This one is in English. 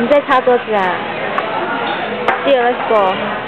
你在擦桌子啊？See you, let's go.